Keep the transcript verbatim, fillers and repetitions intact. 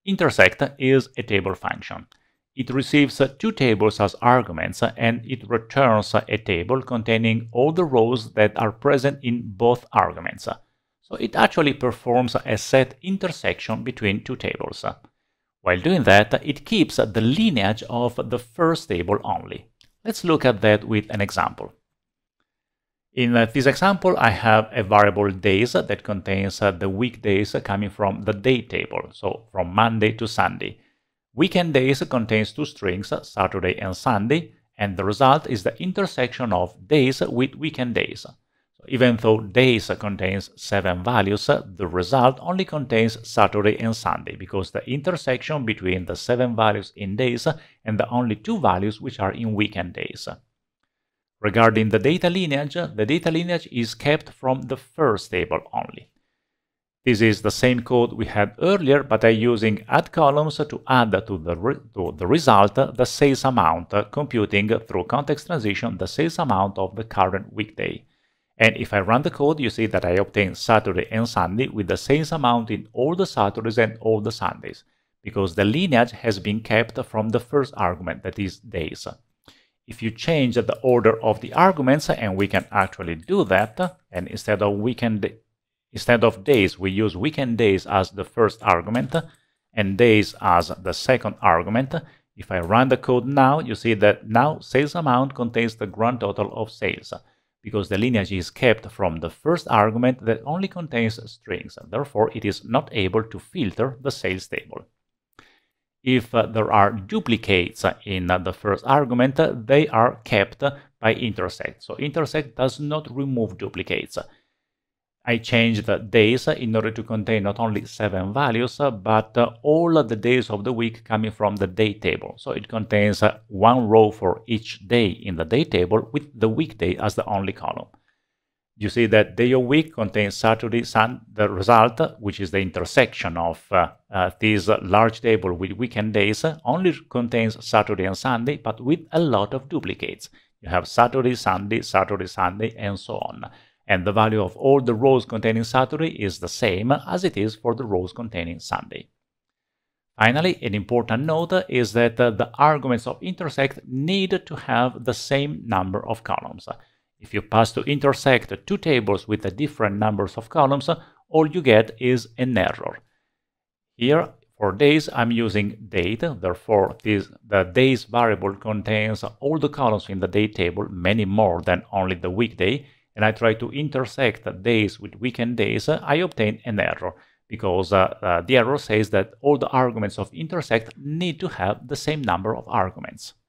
Intersect is a table function. It receives two tables as arguments and it returns a table containing all the rows that are present in both arguments. So it actually performs a set intersection between two tables. While doing that, it keeps the lineage of the first table only. Let's look at that with an example. In this example, I have a variable days that contains the weekdays coming from the date table, so from Monday to Sunday. Weekend days contains two strings, Saturday and Sunday, and the result is the intersection of days with weekend days. So even though days contains seven values, the result only contains Saturday and Sunday, because the intersection between the seven values in days and the only two values which are in weekend days. Regarding the data lineage, the data lineage is kept from the first table only. This is the same code we had earlier, but I'm using add columns to add to the, re to the result the sales amount, computing through context transition the sales amount of the current weekday. And if I run the code, you see that I obtain Saturday and Sunday with the sales amount in all the Saturdays and all the Sundays, because the lineage has been kept from the first argument, that is days. If you change the order of the arguments, and we can actually do that, and instead of weekend, instead of days, we use weekend days as the first argument and days as the second argument. If I run the code now, you see that now sales amount contains the grand total of sales, because the lineage is kept from the first argument that only contains strings. Therefore, it is not able to filter the sales table. If uh, there are duplicates in uh, the first argument, uh, they are kept by intersect. So intersect does not remove duplicates. I changed the days in order to contain not only seven values, uh, but uh, all of the days of the week coming from the date table. So it contains uh, one row for each day in the date table with the weekday as the only column. You see that day of week contains Saturday, Sun, the result, which is the intersection of uh, uh, this large table with weekend days, only contains Saturday and Sunday, but with a lot of duplicates. You have Saturday, Sunday, Saturday, Sunday, and so on. And the value of all the rows containing Saturday is the same as it is for the rows containing Sunday. Finally, an important note is that uh, the arguments of intersect need to have the same number of columns. If you pass to intersect two tables with a different numbers of columns, all you get is an error. Here, for days, I'm using date, therefore this, the days variable contains all the columns in the date table, many more than only the weekday, and I try to intersect days with weekend days, I obtain an error, because uh, uh, the error says that all the arguments of intersect need to have the same number of arguments.